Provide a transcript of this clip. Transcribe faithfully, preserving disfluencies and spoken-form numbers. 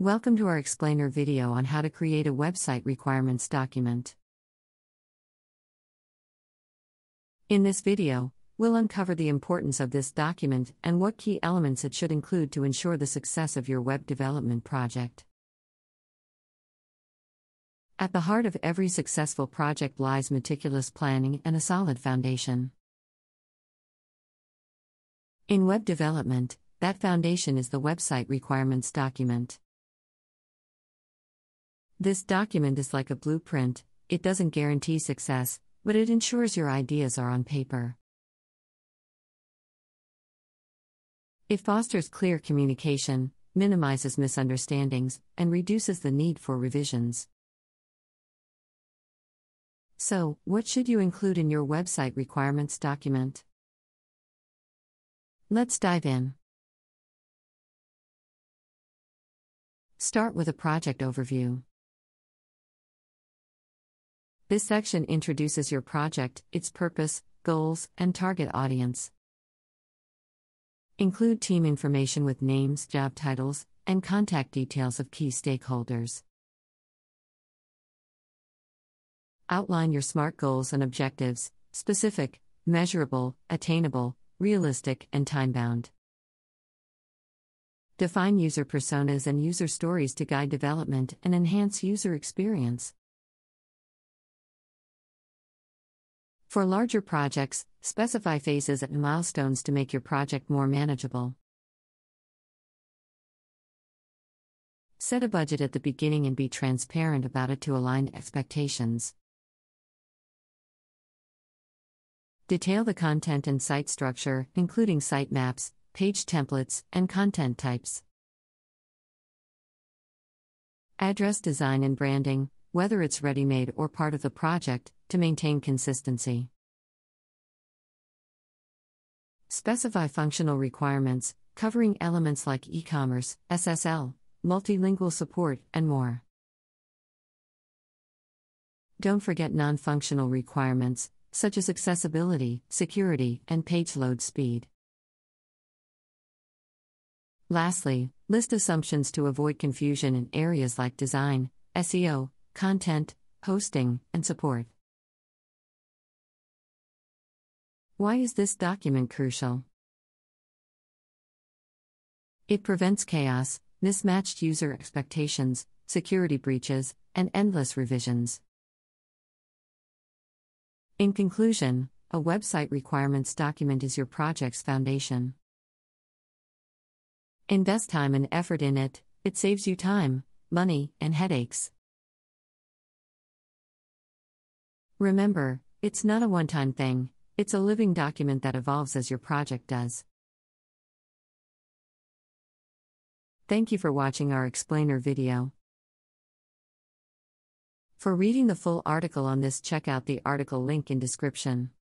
Welcome to our explainer video on how to create a website requirements document. In this video, we'll uncover the importance of this document and what key elements it should include to ensure the success of your web development project. At the heart of every successful project lies meticulous planning and a solid foundation. In web development, that foundation is the website requirements document. This document is like a blueprint. It doesn't guarantee success, but it ensures your ideas are on paper. It fosters clear communication, minimizes misunderstandings, and reduces the need for revisions. So, what should you include in your website requirements document? Let's dive in. Start with a project overview. This section introduces your project, its purpose, goals, and target audience. Include team information with names, job titles, and contact details of key stakeholders. Outline your SMART goals and objectives: specific, measurable, attainable, realistic, and time-bound. Define user personas and user stories to guide development and enhance user experience. For larger projects, specify phases and milestones to make your project more manageable. Set a budget at the beginning and be transparent about it to align expectations. Detail the content and site structure, including sitemaps, page templates, and content types. Address design and branding, whether it's ready-made or part of the project, to maintain consistency. Specify functional requirements, covering elements like e-commerce, S S L, multilingual support, and more. Don't forget non-functional requirements, such as accessibility, security, and page load speed. Lastly, list assumptions to avoid confusion in areas like design, S E O, content, hosting, and support. Why is this document crucial? It prevents chaos, mismatched user expectations, security breaches, and endless revisions. In conclusion, a website requirements document is your project's foundation. Invest time and effort in it. It saves you time, money, and headaches. Remember, it's not a one-time thing. It's a living document that evolves as your project does. Thank you for watching our explainer video. For reading the full article on this, check out the article link in description.